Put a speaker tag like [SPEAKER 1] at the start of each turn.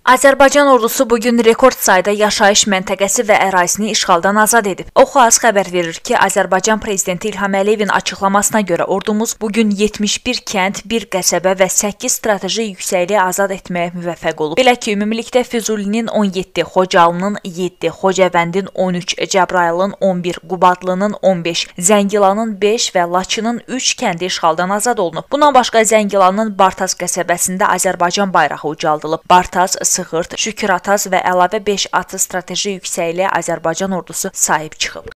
[SPEAKER 1] Azərbaycan ordusu bugün rekord sayda yaşayış məntəqəsi və ərazini işğaldan azad edib. Oxu.az xəbər verir ki, Azərbaycan Prezidenti İlham Əliyevin açıqlamasına görə ordumuz bugün 71 kənd, 1 qəsəbə və 8 strateji yüksəkliyi azad etməyə müvəffəq olub. Belə ki, ümumilikdə Füzulinin 17, Xocalının 7, Xocavəndin 13, Cəbrayılın 11, Qubadlının 15, Zəngilanın 5 və Laçının 3 kəndi işğaldan azad olunub. Bundan başqa Zəngilanın Bartaz qəsəbəsində Azərbaycan bayrağı ucaldılıb. Bartaz, Sığırt, Şükürataz və əlavə 5 atı strateji yüksəkliyə Azərbaycan ordusu sahib çıxıb.